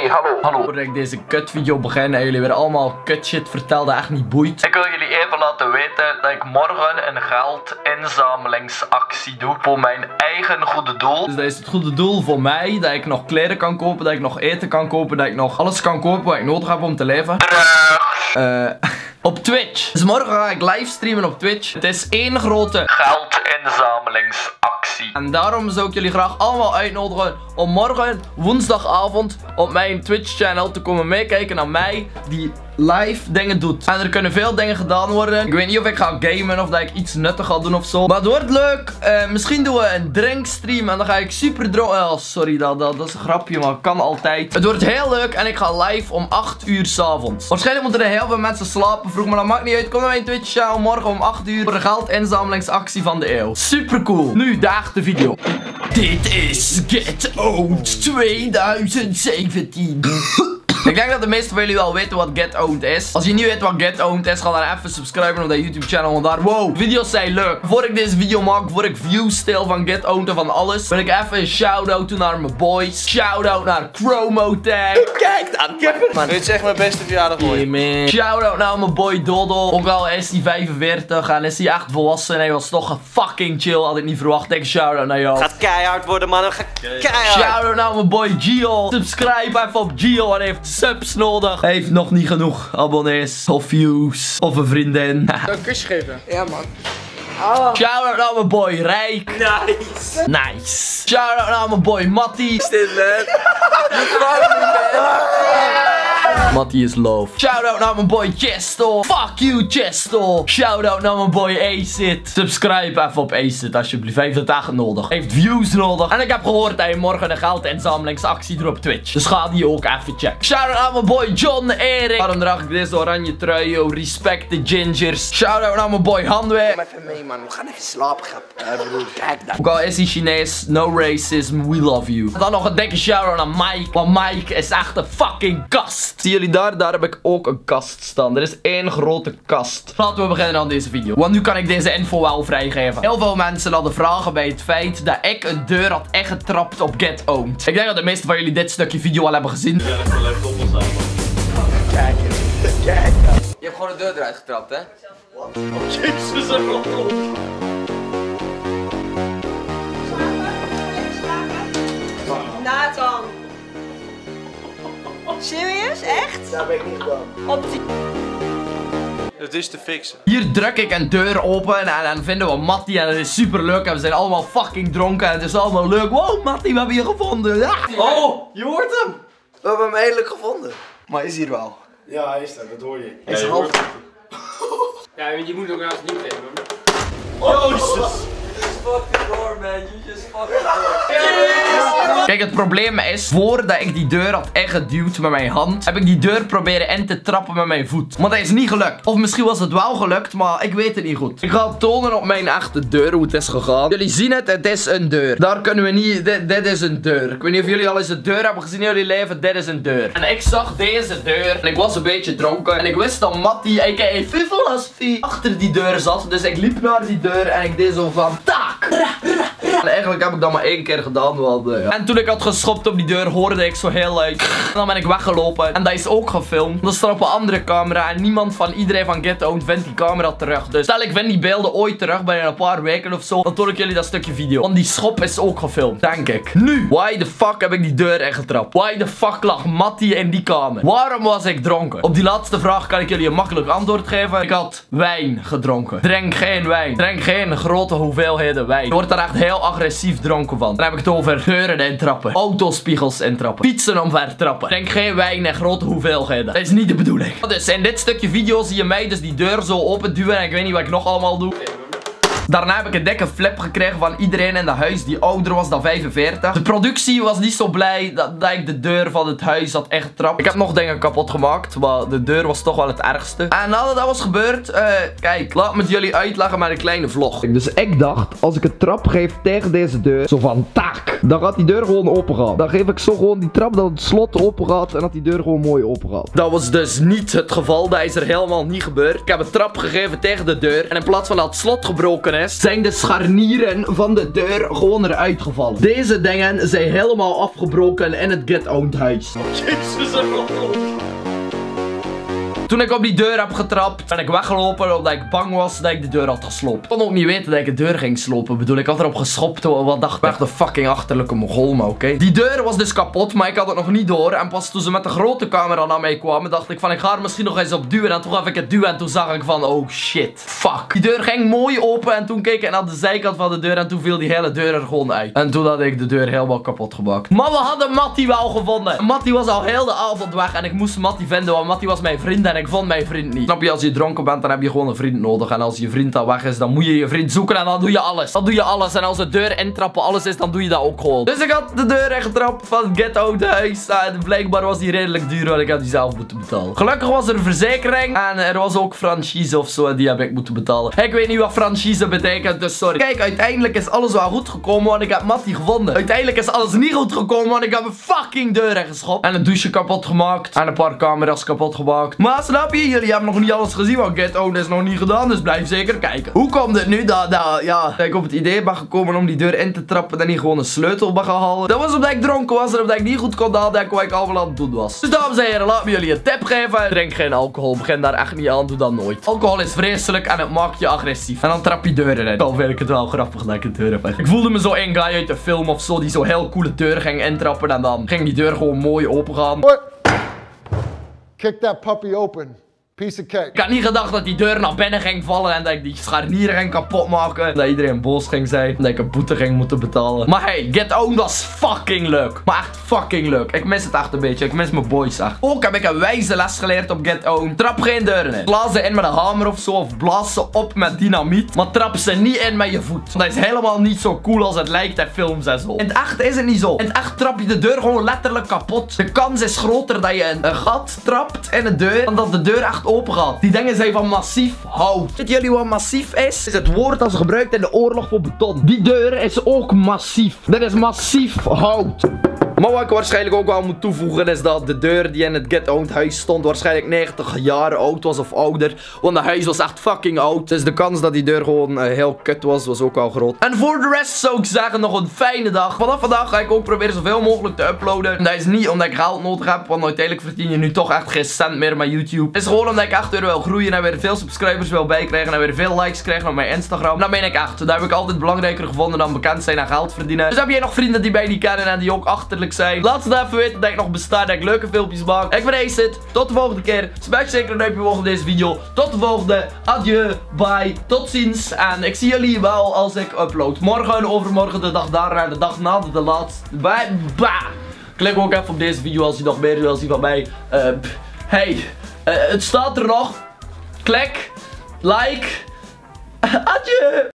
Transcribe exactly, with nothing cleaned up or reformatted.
Hey, hallo. Hallo. Voordat ik deze kutvideo begin en jullie weer allemaal kutshit vertel dat echt niet boeit. Ik wil jullie even laten weten dat ik morgen een geldinzamelingsactie doe voor mijn eigen goede doel. Dus dat is het goede doel voor mij, dat ik nog kleren kan kopen, dat ik nog eten kan kopen, dat ik nog alles kan kopen wat ik nodig heb om te leven. Uh, op Twitch. Dus morgen ga ik livestreamen op Twitch. Het is één grote geldinzamelingsactie. En daarom zou ik jullie graag allemaal uitnodigen om morgen woensdagavond op mijn Twitch channel te komen meekijken naar mij die live dingen doet. En er kunnen veel dingen gedaan worden. Ik weet niet of ik ga gamen of dat ik iets nuttig ga doen of zo. Maar het wordt leuk. Uh, misschien doen we een drinkstream en dan ga ik super dronken. Oh, sorry, dat, dat, dat is een grapje, maar kan altijd. Het wordt heel leuk en ik ga live om acht uur 's avonds. Waarschijnlijk moeten er heel veel mensen slapen vroeg, maar dat maakt niet uit. Kom naar mijn Twitch channel morgen om acht uur voor de geldinzamelingsactie van de eeuw. Super cool. Nu de echte video. Dit is Get Owned twintig zeventien. Ik denk dat de meesten van jullie wel weten wat Get Owned is. Als je niet weet wat Get Owned is, ga dan even subscriben op dat YouTube channel. Want daar, wow, video's zijn leuk. Voor ik deze video maak, voor ik views stel van Get Owned en van alles, wil ik even een shout-out doen naar mijn boys. Shout-out naar Chromotech. Kijk dan, ik heb het, man. Dit is echt mijn beste verjaardag hoor. Yeah, shout-out naar mijn boy Dodo. Ook al is hij vijfenveertig en is hij echt volwassen. En hij was toch fucking chill. Had ik niet verwacht. Denk shout-out naar jou. Gaat keihard worden, man. Gaat keihard. Shout-out naar mijn boy Gio. Subscribe even op Gio. Hij heeft subs nodig. Hij heeft nog niet genoeg abonnees of views of een vriendin. Kan ik een kusje geven? Ja, man. Oh. Shout-out naar mijn boy Rijk. Nice. Nice. Shout-out naar mijn boy Mattie. Stil, man. Mattie is love. Shout-out naar mijn boy Chesto. Fuck you, Chesto. Shout-out naar mijn boy Acid. Subscribe even op Acid alsjeblieft. Hij heeft het echt nodig. Hij heeft views nodig. En ik heb gehoord dat hij morgen een geldinzamelingsactie doet op Twitch. Dus ga die ook even checken. Shout-out naar mijn boy John Erik. Waarom draag ik deze oranje trui? Yo, respect de gingers. Shout-out naar mijn boy Hanwe. Kom even mee, man. We gaan even slapen, grap. Ja, broer. Kijk dan. Ook al is hij Chinees, no racism, we love you. Dan nog een dikke shout-out naar Mike. Want Mike is echt een fucking kast. Zien jullie daar? Daar heb ik ook een kast staan. Er is één grote kast. Laten we beginnen aan deze video. Want nu kan ik deze info wel vrijgeven. Heel veel mensen hadden vragen bij het feit dat ik een deur had echt getrapt op Get Owned. Ik denk dat de meeste van jullie dit stukje video al hebben gezien. Ja, dat is wel leuk op ons aan. Kijk eens. Kijk. Je hebt gewoon de deur eruit getrapt, hè? Wat? Oh, jezus, dat is Nathan. Serieus? Echt? Dat ben ik niet gedaan. Op die... Het is te fixen. Hier druk ik een deur open en dan vinden we Mattie en het is super leuk. En we zijn allemaal fucking dronken en het is allemaal leuk. Wow, Mattie, we hebben je gevonden. Ja. Oh, je hoort hem. We hebben hem eindelijk gevonden. Maar is hier wel? Ja, hij is er, dat hoor je. Hij is half. Ja, je moet ook naast niet nemen. Oh, jezus. Fucking door, man. You just fucking door. Kijk, het probleem is, voordat ik die deur had echt geduwd met mijn hand, heb ik die deur proberen in te trappen met mijn voet. Maar dat is niet gelukt. Of misschien was het wel gelukt, maar ik weet het niet goed. Ik ga het tonen op mijn echte deur hoe het is gegaan. Jullie zien het, het is een deur. Daar kunnen we niet, dit, dit is een deur. Ik weet niet of jullie al eens een deur hebben gezien in jullie leven, dit is een deur. En ik zag deze deur en ik was een beetje dronken. En ik wist dat Mattie, a k a. Philosophy, achter die deur zat. Dus ik liep naar die deur en ik deed zo van, taak. En eigenlijk heb ik dat maar één keer gedaan. Want, uh, ja. En toen ik had geschopt op die deur hoorde ik zo heel luid. En dan ben ik weggelopen. En dat is ook gefilmd. Dat staat op een andere camera. En niemand van iedereen van Get Owned vindt die camera terug. Dus stel ik vind die beelden ooit terug binnen een paar weken of zo. Dan toon ik jullie dat stukje video. Want die schop is ook gefilmd. Denk ik. Nu. Why the fuck heb ik die deur echt getrapt? Why the fuck lag Mattie in die kamer? Waarom was ik dronken? Op die laatste vraag kan ik jullie een makkelijk antwoord geven. Ik had wijn gedronken. Drink geen wijn. Drink geen grote hoeveelheden wijn. Je wordt daar echt heel agressief dronken van. Dan heb ik het over deuren intrappen. Autospiegels intrappen. Fietsen omver trappen. Drink geen wijn in grote hoeveelheden. Dat is niet de bedoeling. Dus in dit stukje video zie je mij dus die deur zo open duwen. En ik weet niet wat ik nog allemaal doe. Daarna heb ik een dikke flip gekregen van iedereen in dat huis die ouder was dan vijfenveertig. De productie was niet zo blij dat, dat ik de deur van het huis had echt getrapt. Ik heb nog dingen kapot gemaakt, maar de deur was toch wel het ergste. En nadat dat was gebeurd, uh, kijk, laat me het jullie uitleggen met een kleine vlog. Dus ik dacht, als ik een trap geef tegen deze deur, zo van tak, dan gaat die deur gewoon open gaan. Dan geef ik zo gewoon die trap dat het slot open gaat en dat die deur gewoon mooi open gaat. Dat was dus niet het geval, dat is er helemaal niet gebeurd. Ik heb een trap gegeven tegen de deur en in plaats van dat het slot gebroken is, zijn de scharnieren van de deur gewoon eruit gevallen. Deze dingen zijn helemaal afgebroken in het get-owned huis. Jezus, Toen ik op die deur heb getrapt, ben ik weggelopen omdat ik bang was dat ik de deur had gesloopt. Ik kon ook niet weten dat ik de deur ging slopen. Ik bedoel, ik had erop geschopt. Wat dacht ik? Echt een fucking achterlijke mogol, maar oké. Die deur was dus kapot, maar ik had het nog niet door. En pas toen ze met de grote camera naar mij kwamen, dacht ik van, ik ga er misschien nog eens op duwen. En toen gaf ik het duwen en toen zag ik van, oh shit, fuck. Die deur ging mooi open en toen keek ik naar de zijkant van de deur en toen viel die hele deur er gewoon uit. En toen had ik de deur helemaal kapot gemaakt. Maar we hadden Mattie wel gevonden. Mattie was al heel de avond weg en ik moest Mattie vinden, want Mattie was mijn vriend en ik vond mijn vriend niet. Snap je, als je dronken bent, dan heb je gewoon een vriend nodig. En als je vriend dan weg is, dan moet je je vriend zoeken en dan doe je alles. Dan doe je alles. En als de deur intrappen alles is, dan doe je dat ook gewoon. Dus ik had de deur ingetrapt van het get-out huis. En blijkbaar was die redelijk duur, want ik heb die zelf moeten betalen. Gelukkig was er een verzekering. En er was ook franchise of zo, en die heb ik moeten betalen. Ik weet niet wat franchise betekent, dus sorry. Kijk, uiteindelijk is alles wel goed gekomen, want ik heb Mattie gevonden. Uiteindelijk is alles niet goed gekomen, want ik heb een fucking deur ingeschopt. En een douche kapot gemaakt. En een paar camera's kapot gemaakt. Maar snap je, jullie hebben nog niet alles gezien, want get-owned is nog niet gedaan, dus blijf zeker kijken. Hoe komt het nu dat, dat, ja, dat ik op het idee ben gekomen om die deur in te trappen en niet gewoon een sleutel ben gaan halen? Dat was omdat ik dronken was en omdat ik niet goed kon nadenken wat ik allemaal aan het doen was. Dus dames en heren, laat me jullie een tip geven. Drink geen alcohol, begin daar echt niet aan, doe dat nooit. Alcohol is vreselijk en het maakt je agressief. En dan trap je deuren in. Dan vind ik het wel grappig dat ik een deur heb weg. Ik voelde me zo een guy uit de film of zo, die zo heel coole deur ging intrappen en dan ging die deur gewoon mooi open gaan. Kick that puppy open. Piece of cake. Ik had niet gedacht dat die deur naar binnen ging vallen en dat ik die scharnieren ging kapot maken. Dat iedereen boos ging zijn. Dat ik een boete ging moeten betalen. Maar hey, get-owned was fucking leuk. Maar echt fucking leuk. Ik mis het echt een beetje. Ik mis mijn boys echt. Ook heb ik een wijze les geleerd op get-owned. Trap geen deuren in. Blaas ze in met een hamer of zo. Of blaas ze op met dynamiet. Maar trap ze niet in met je voet. Dat is helemaal niet zo cool als het lijkt in films en zo. In het echt is het niet zo. In het echt trap je de deur gewoon letterlijk kapot. De kans is groter dat je een, een gat trapt in de deur. Dan dat de deur echt open gaat. Die dingen zijn van massief hout. Weet jullie wat massief is? Is het woord dat ze gebruikt in de oorlog voor beton. Die deur is ook massief. Dat is massief hout. Maar wat ik waarschijnlijk ook wel moet toevoegen is dat de deur die in het get-owned huis stond waarschijnlijk negentig jaar oud was of ouder. Want het huis was echt fucking oud. Dus de kans dat die deur gewoon uh, heel kut was, was ook wel groot. En voor de rest zou ik zeggen nog een fijne dag. Vanaf vandaag ga ik ook proberen zoveel mogelijk te uploaden. En dat is niet omdat ik geld nodig heb, want uiteindelijk verdien je nu toch echt geen cent meer met YouTube. Het is gewoon omdat ik echt weer wil groeien en weer veel subscribers wil bijkrijgen en weer veel likes krijgen op mijn Instagram. Dat meen ik echt. Dat heb ik altijd belangrijker gevonden dan bekend zijn en geld verdienen. Dus heb jij nog vrienden die mij niet kennen en die ook achterlijk zijn? Laat ze even weten dat ik nog besta, dat ik leuke filmpjes maak. Ik ben Acid. Tot de volgende keer. Smash zeker een duimpje omhoog op deze video. Tot de volgende. Adieu. Bye. Tot ziens. En ik zie jullie wel als ik upload. Morgen, overmorgen, de dag daarna, de dag na de, de laatste. Bye. Bah. Klik ook even op deze video als je nog meer wil zien van mij. Uh, hey. Uh, het staat er nog. Klik. Like. Adieu.